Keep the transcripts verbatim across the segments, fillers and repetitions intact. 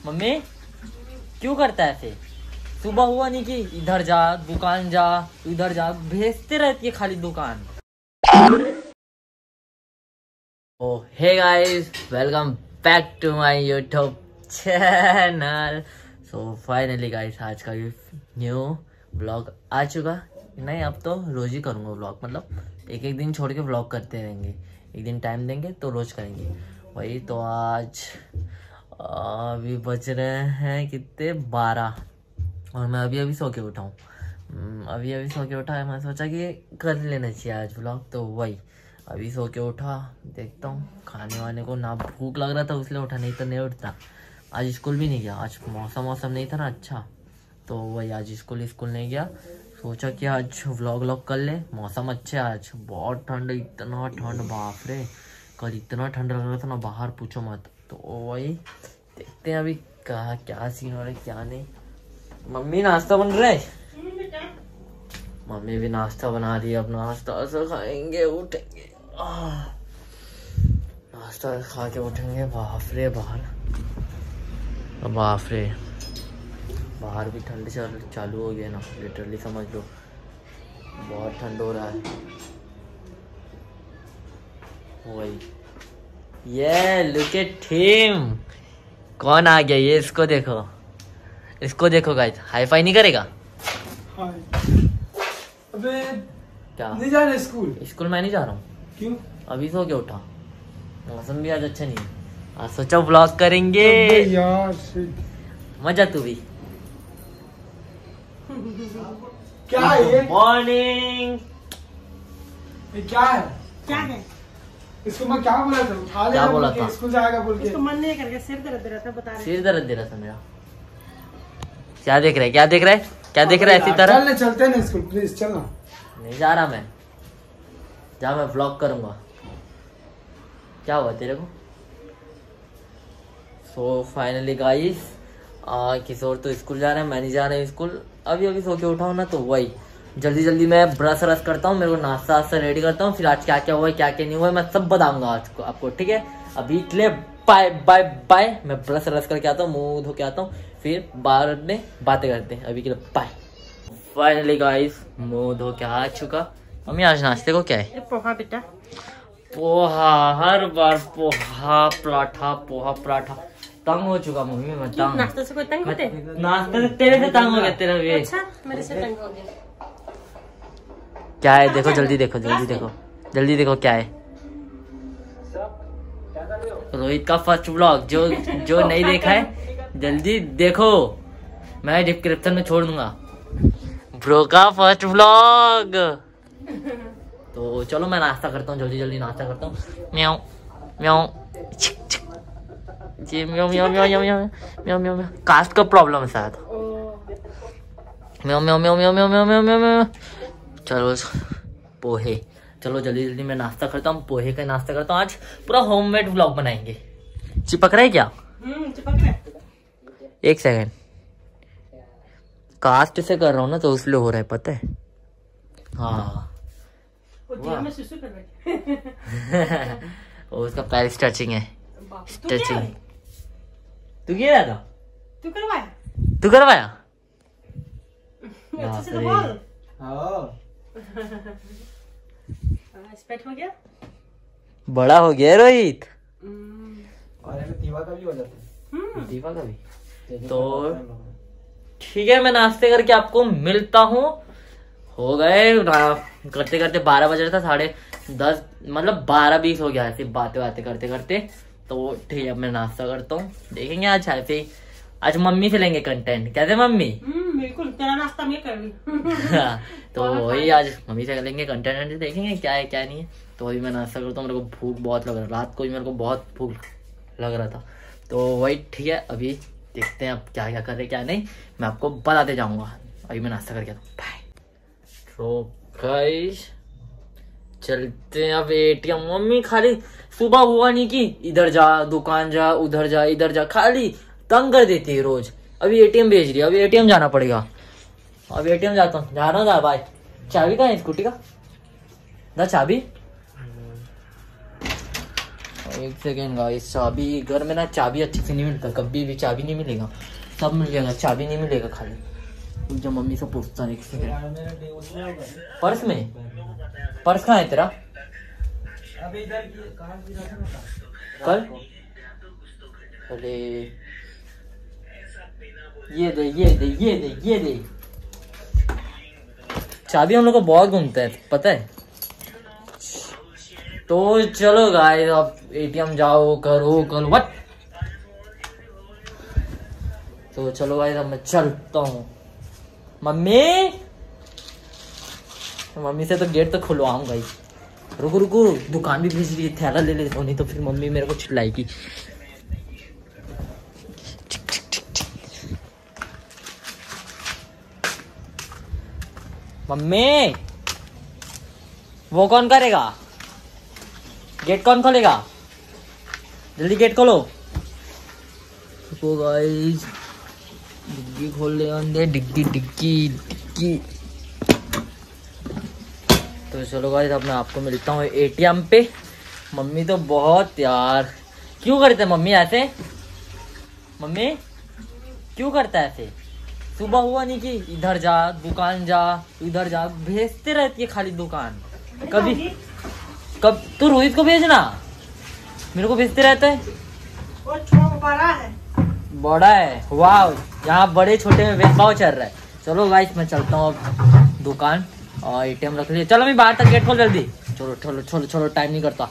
Mummy क्यों करता है ऐसे? सुबह हुआ नहीं कि इधर जा दुकान जा इधर जा, भेजते रहती है खाली दुकान। Oh hey guys, welcome back to my YouTube channel. So finally guys, आज का ये न्यू ब्लॉग आ चुका। नहीं, अब तो रोज ही करूँगा ब्लॉग, मतलब एक एक दिन छोड़ के ब्लॉग करते रहेंगे। एक दिन टाइम देंगे तो रोज करेंगे वही। तो आज अभी बज रहे हैं कितने, बारह, और मैं अभी अभी सो के उठा हूँ। अभी अभी सो के उठा है, मैं सोचा कि कर लेना चाहिए आज ब्लॉग। तो वही अभी सो के उठा, देखता हूँ खाने वाने को। ना भूख लग रहा था इसलिए उठा, नहीं तो नहीं उठता। आज स्कूल भी नहीं गया, आज मौसम मौसम नहीं था ना अच्छा, तो वही आज स्कूल स्कूल नहीं गया। सोचा कि आज व्लॉग व्लॉग कर ले। मौसम अच्छे, आज बहुत ठंड, इतना ठंड बाप रे। कल इतना ठंड लग रहा था ना, बाहर पूछो मत। तो वही देखते हैं अभी कहा क्या सीन हो रहा है क्या नहीं। मम्मी नाश्ता बन रहा है, मम्मी भी नाश्ता बना रही है। अब नाश्ता से खाएंगे उठेंगे, नाश्ता खा के उठेंगे। बाप रे बाहर, बाप रे बाहर भी ठंड चल चालू हो गया ना, लिटरली समझ लो बहुत ठंड हो रहा है। वही ये लुक एट हिम, कौन आ गया ये, इसको देखो, इसको देखो गाइस। हाई फाई नहीं करेगा? अबे क्या नहीं जा रहे स्कूल? स्कूल मैं नहीं जा रहा हूँ। क्यों? अभी सो के उठा, मौसम भी आज अच्छा नहीं है। आज सोचा व्लॉग करेंगे यार, मजा तू भी। क्या है ये? मॉर्निंग। ये क्या है? क्या है? इसको मैं क्या बोला था? उठा ले, क्या बोला था? स्कूल जाएगा बोल के। इसको मन नहीं करके सिर दर्द दे रहा था, बता रहे। सिर दर्द दे रहा था मेरा। क्या देख रहा है, क्या देख रहा है, क्या देख रहा है ऐसी तरह? चलने चलते ना स्कूल, प्लीज चलना। नहीं जा रहा मैं, जा मैं व्लॉग करूंगा। क्या हुआ तेरे को? सो फाइनली गाइस, किशोर तो स्कूल जा रहा है, मैं नहीं जा रहा हूँ स्कूल। अभी अभी सो के उठा हूँ ना, तो वही जल्दी जल्दी मैं ब्रश रश करता हूँ, मेरे को नाश्ता वास्ता रेडी करता हूँ। फिर आज क्या क्या हुआ क्या क्या नहीं हुआ मैं सब बताऊंगा आज को आपको, ठीक है? अभी के लिए बाय बाय बाय। मैं ब्रश रश करके आता हूँ, मुंह धो के आता हूँ, फिर बाद में बातें करते हैं। अभी के लिए बाय। फाइनली गाइस, मुंह धो के आ चुका। मम्मी आज नाश्ते को क्या है? पोहा बेटा, पोहा। हर बार पोहा पराठा पोहा पराठा, तंग हो चुका मम्मी मैं। तंग नाश्ते से कोई तंग होते? नाश्ते से तेरे से तंग हो गया तेरा भी। अच्छा, मेरे से तंग हो गया। क्या है देखो, जल्दी देखो, जल्दी देखो, जल्दी देखो क्या है। रोहित का फर्स्ट व्लॉग, जो जो नहीं देखा है जल्दी देखो, मैं डिस्क्रिप्शन में छोड़ दूंगा ब्रो का फर्स्ट व्लॉग। तो चलो मैं नाश्ता करता हूँ, जल्दी जल्दी नाश्ता करता हूँ। म्याऊ म्याऊ जी, म्याऊ म्याऊ म्याऊ म्याऊ म्याऊ म्याऊ म्याऊ म्याऊ। कास्ट का प्रॉब्लम है शायद। म्याऊ म्याऊ म्याऊ म्याऊ म्याऊ म्याऊ म्याऊ म्याऊ म्याऊ। चलो पोहे, चलो जल्दी जल्दी मैं नाश्ता करता हूँ, पोहे का नाश्ता करता हूँ। आज पूरा होममेड व्लॉग बनाएंगे। चिपक रहा है क्या? हम्म, चिपक रहा है। एक सेकंड, कास्ट से कर रहा हूँ ना तो इसलिए हो रहा है, पता है? हाँ में सुसु कर बैठे। उसका पैर स्ट्रेचिंग है, स्ट्रेचिंग। तू तू किया था? तू करवाया? तू करवाया? अच्छे से तो बोल। हाँ, स्पेट हो गया, बड़ा हो गया रोहित। और ऐसे दीवा का भी हो जाता है। दीवा का भी। तो ठीक है, मैं नाश्ते करके आपको मिलता हूँ। हो गए करते करते बारह बज रहा था, साढ़े दस मतलब बारह बीस हो गया ऐसे बातें बातें करते करते। तो ठीक है, मैं नाश्ता करता हूँ, देखेंगे आज ऐसे ही। आज मम्मी से लेंगे कंटेंट, कैसे मम्मी? बिल्कुल, तेरा नाश्ता मैं कर ली। तो वही आज मम्मी से लेंगे कंटेंट, देखेंगे क्या है क्या नहीं है। तो वही मैं नाश्ता करता हूँ, मेरे को भूख बहुत लग रहा है, रात को ही मेरे को बहुत भूख लग रहा था। तो वही ठीक है, अभी देखते हैं अब क्या क्या कर रहे क्या नहीं, मैं आपको बताते जाऊँगा। अभी मैं नाश्ता करके आता हूँ, बाय। तो गाइस चलते हैं अब एटीएम। मम्मी खाली सुबह हुआ नहीं कि इधर जा दुकान जा उधर जा इधर जा, खाली तंग कर देती है रोज। अभी एटीएम भेज रही है, अभी एटीएम जाना पड़ेगा। अभी एटीएम जाता हूँ, जा रहा था भाई। चाबी कहाँ है स्कूटी का? ना चाबी एक सेकेंड गाइस, चाबी घर में ना चाबी अच्छे से नहीं मिलता, कभी भी चाबी नहीं मिलेगा, सब मिल जाएगा, चाबी नहीं मिलेगा खाली। जब मम्मी से पूछता है एक सेकेंड, पर्स में, पर्स कहाँ है तेरा? अबे इधर कहाँ गिरा था ना कल? अरे ये दे ये दे ये दे ये दे। चाबी हम लोग को बहुत घूमता है पता है। तो चलो गाइस, अब एटीएम जाओ करो करो व्हाट। तो चलो गाइस, अब मैं चलता हूँ। मम्मी मम्मी से तो गेट तो खुलवाऊंगा ही। रुको रुको, दुकान भी भेज रही है, थैला ले लेता हूँ, नहीं तो फिर मम्मी मेरे को चिल्लाएगी। मम्मी वो कौन करेगा? गेट कौन खोलेगा? जल्दी गेट खोलो। तो गाइस डिग्गी खोल ले अंदर, डिग्गी डिग्गी डिग्गी। तो चलो गाइस, अब मैं आपको मिलता हूँ एटीएम पे। मम्मी तो बहुत यार क्यों करते हैं मम्मी ऐसे? मम्मी क्यों करता है ऐसे? सुबह हुआ नहीं कि इधर जा दुकान जा इधर जा, भेजते रहती है खाली दुकान। कभी कब तो रोहित को भेजना, मेरे को भेजते रहता है। वो छोटा बड़ा है, बड़ा है, वाह, यहाँ बड़े छोटे में भेदभाव चल रहा है। चलो गाइस, मैं चलता हूँ अब दुकान, और एटीएम रख लिया। चलो मैं बाहर तक गेट खोल जल्दी। चलो चलो चलो चलो, टाइम नहीं करता।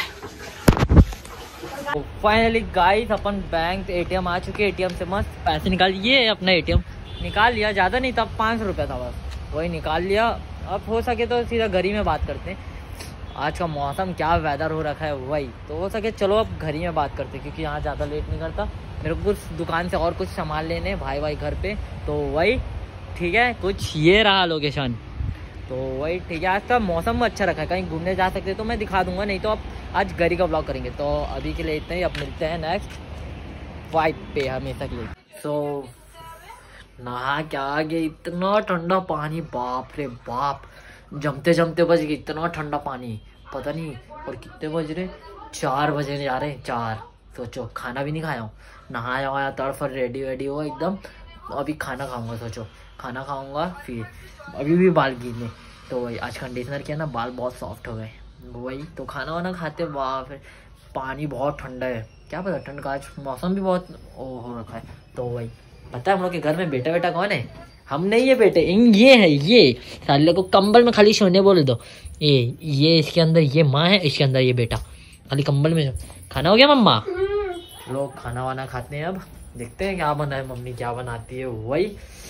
तो फाइनली गाइस, अपन बैंक एटीएम आ चुके। एटीएम से मस्त पैसे निकाल लिए, अपना एटीएम निकाल लिया। ज़्यादा नहीं था, पाँच सौ रुपया था बस, वही निकाल लिया। अब हो सके तो सीधा घर ही में बात करते हैं। आज का मौसम क्या वेदर हो रखा है, वही तो हो सके चलो अब घर ही में बात करते हैं, क्योंकि यहाँ ज़्यादा लेट नहीं करता। मेरे को कुछ दुकान से और कुछ सामान लेने भाई भाई घर पे, तो वही ठीक है। कुछ ये रहा लोकेशन, तो वही ठीक है। आज का मौसम अच्छा रखा है, कहीं घूमने जा सकते तो मैं दिखा दूंगा, नहीं तो अब आज घर ही का ब्लॉग करेंगे। तो अभी के लिए इतना ही, अब मिलते हैं नेक्स्ट वाइब पे हमेशा के लिए। सो so, नहा क्या आ गया, इतना ठंडा पानी, बाप रे बाप, जमते जमते बज गए, इतना ठंडा पानी पता नहीं। और कितने बज रहे, चार बजे जा रहे हैं, चार। सोचो खाना भी नहीं खाया हूँ, नहाया वाया तड़फड़ रेडी वेडी हो एकदम। अभी खाना खाऊंगा, सोचो खाना खाऊंगा फिर अभी भी बाल गिरने। तो वही आज कंडीशनर किया ना, बाल बहुत सॉफ्ट हो गए। वही तो खाना वाना खाते वाह, फिर पानी बहुत ठंडा है, क्या पता ठंड का आज मौसम भी बहुत ओ हो रखा है। तो वही पता है हम लोग के घर में बेटा बेटा कौन है? हम नहीं है बेटे, इन ये है, ये साले को कंबल में खाली सोने बोल दो। ये ये इसके अंदर ये माँ है, इसके अंदर ये बेटा, खाली कंबल में। खाना हो गया मम्मा? लोग खाना वाना खाते हैं, अब देखते हैं क्या बना है, मम्मी क्या बनाती है। वही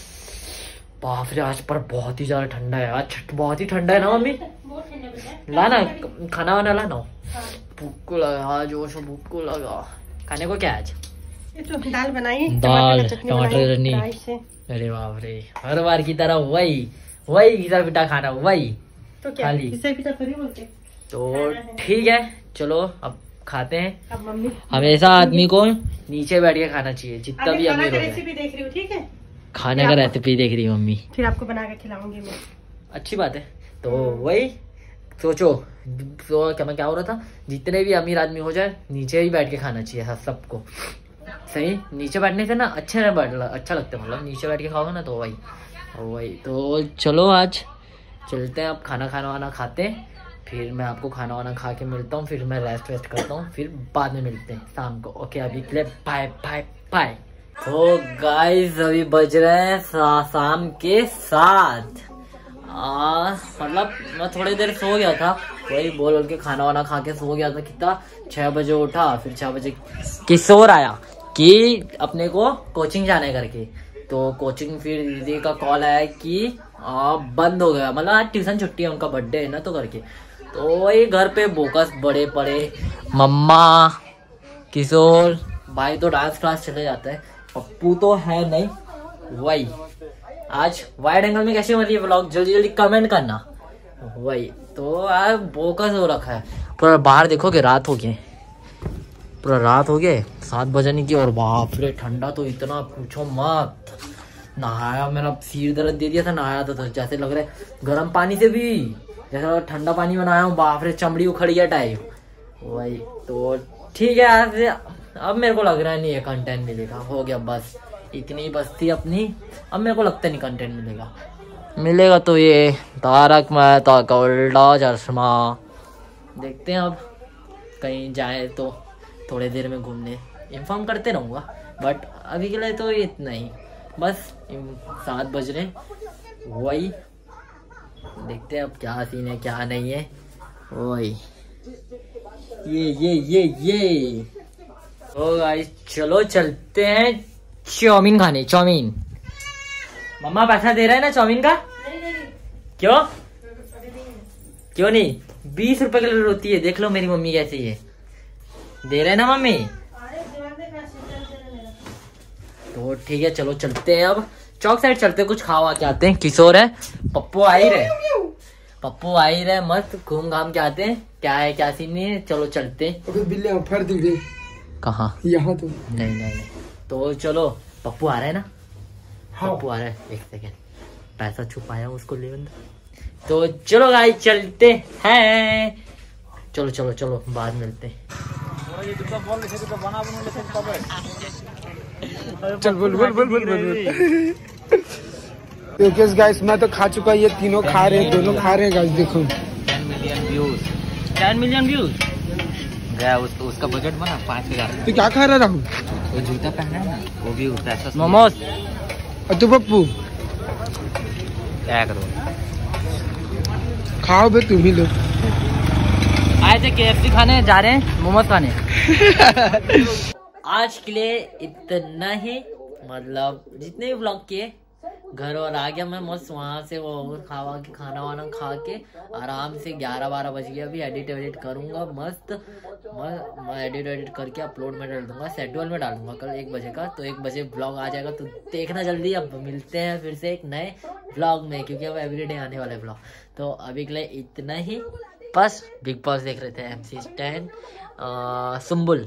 बाप रे, आज पर बहुत ही ज्यादा ठंडा है, आज बहुत ही ठंडा है ना मम्मी। लाना खाना वाना लाना, भूख को लगा, जोश भूख को लगा। खाने को क्या आज? तो दाल बनाई, दाल टमाटर चटनी। अरे बाप रे, हर बार की तरह वही वही घिसा पिटा खाना, वही तो क्या घिसा पिटा थोड़ी बोलते। तो ठीक है चलो अब खाते हैं। अब मम्मी हमेशा आदमी को नीचे बैठ के खाना चाहिए, जितना भी अमीर हो रेसिपी देख रही हूँ, ठीक है? खाने का रेसिपी देख रही मम्मी, फिर आपको बना के खिलाऊंगी मैं। अच्छी बात है। तो वही सोचो, तो क्या मैं क्या हो रहा था, जितने भी अमीर आदमी हो जाए नीचे ही बैठ के खाना चाहिए सबको। सही, नीचे बैठने से ना अच्छे ना बैठ अच्छा लगता है, मतलब नीचे बैठ के खाओगे ना, तो वही वही तो चलो आज चलते हैं, अब खाना खाना वाना खाते हैं, फिर मैं आपको खाना वाना खा के मिलता हूँ, फिर मैं रेस्ट वेस्ट करता हूँ, फिर बाद में मिलते हैं शाम को। ओके अभी के लिए बाय बाय बाय। तो गाइस अभी बज रहे हैं शाम के सात, मतलब मैं थोड़ी देर सो गया था, वही बोल बोल के खाना वाना खा के सो गया था। कितना छह बजे उठा, फिर छह बजे किशोर आया कि अपने को कोचिंग जाने करके, तो कोचिंग फिर दीदी का कॉल आया कि आ, बंद हो गया, मतलब आज ट्यूशन छुट्टी है, उनका बर्थडे है ना, तो करके। तो वही घर पे बोकस बड़े पड़े, मम्मा किशोर भाई तो डांस क्लास चले जाता है, पप्पू तो है नहीं। वही आज वाइड एंगल में कैसे बनी व्लॉग, जल्दी जल्दी कमेंट करना। वही तो आज बोकस हो रखा है पूरा, बाहर देखोगे रात हो गई, पूरा रात हो गए, सात बजने की, और बाप रे ठंडा तो इतना पूछो मत। नहाया, मेरा सिर दर्द दे दिया था, नहाया था तो जैसे लग रहा है गर्म पानी से भी जैसा ठंडा पानी बनाया हूँ, बाप रे चमड़ी उखड़ गया टाइप। वही तो ठीक है आज से अब मेरे को लग रहा है नहीं है कंटेंट मिलेगा, हो गया बस इतनी बस थी अपनी। अब मेरे को लगता नहीं कंटेंट मिलेगा, मिलेगा तो ये तारक मेहता का उल्टा चश्मा। देखते हैं अब कहीं जाए तो थोड़ी देर में घूमने इन्फॉर्म करते रहूँगा, बट अभी के लिए तो इतना ही बस। सात बज रहे वही देखते हैं अब क्या सीन है क्या नहीं है। वही ये ये ये ये तो गाइस चलो चलते हैं चाउमीन खाने। चाउमीन मम्मा पैसा दे रहा है ना चाउमीन का? क्यों क्यों नहीं? बीस रुपए किलो होती है, देख लो मेरी मम्मी कैसी है, दे रहे ना मम्मी। तो ठीक है चलो चलते हैं अब चौक साइड चलते हैं, कुछ खावा के आते हैं। किशोर है, पप्पू आ ही रहे, पप्पू आ ही रहे, मस्त घूम घाम के आते हैं क्या है क्या सीन नहीं है। चलो चलते। बिल्ली फर दी गई कहाँ? यहाँ तो नहीं नहीं नहीं तो चलो पप्पू आ रहा है ना? हाँ। पप्पू आ रहा है, एक सेकेंड पैसा छुपाया उसको ले बंदा। तो चलो गाइस चलते हैं, चलो चलो चलो बाद मिलते हैं। चल बोल बोल बोल बोल बोल। देखिए गाइस मैं तो खा चुका, ये तीनों खा रहे हैं, दोनों खा रहे हैं गाइस। देखो ten million views, ten million views गया उसको, उसका बजट बना पाँच हजार। तू क्या खा रहा राहुल? वो जूता पहना है ना, वो भी होता है मोमोज। और तू पप्पू क्या करो, खाओ बे तुम ही लोग। आए थे केएफसी खाने, जा रहे हैं मोमोज खाने। आज के लिए इतना ही, मतलब जितने भी व्लॉग किए घर और आ गया मैं मस्त वहां से वो खावा के खाना वाना खा के आराम से ग्यारह बारह बज गया। अभी एडिट एडिट करूंगा मस्त, मैं एडिट एडिट करके अपलोड में डाल दूंगा, शेड्यूल में डालूंगा कल एक बजे का। तो एक बजे व्लॉग आ जाएगा तो देखना जल्दी। अब मिलते हैं फिर से एक नए व्लॉग में, क्योंकि अब एवरीडे आने वाला है व्लॉग। तो अभी के लिए इतना ही, बस बिग बॉस देख रहे थे, एमसी स्टैन सुम्बुल,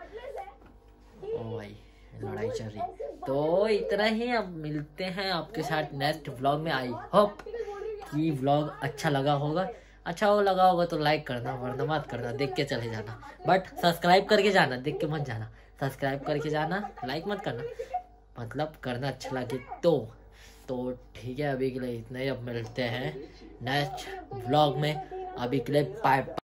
ओ भाई लड़ाई चल रही। तो इतना ही, अब मिलते हैं आपके साथ नेक्स्ट व्लॉग में। आई होप कि व्लॉग अच्छा लगा होगा, अच्छा हो लगा होगा तो लाइक करना, वरना मत करना, देख के चले जाना। बट सब्सक्राइब करके जाना, देख के मत जाना, सब्सक्राइब करके जाना, लाइक मत करना, मतलब करना अच्छा लगे तो। तो ठीक है अभी के लिए इतना ही, अब मिलते हैं नेक्स्ट व्लॉग में। अभी के लिए बाय।